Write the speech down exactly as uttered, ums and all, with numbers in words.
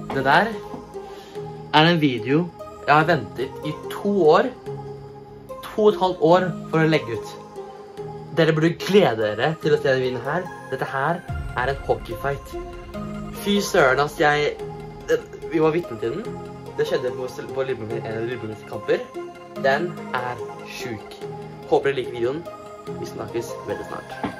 Det der er en video jeg har ventet i to år, to og et halvt år for å legge ut. Dere burde glede dere til å se den videoen her. Dette her er en hockeyfight. Fy søren, ass, jeg... Vi var vitne til den. Det skjedde på, på en av Lillebrors kamper. Den er sjuk. Håper dere liker videoen. Vi snakkes veldig snart.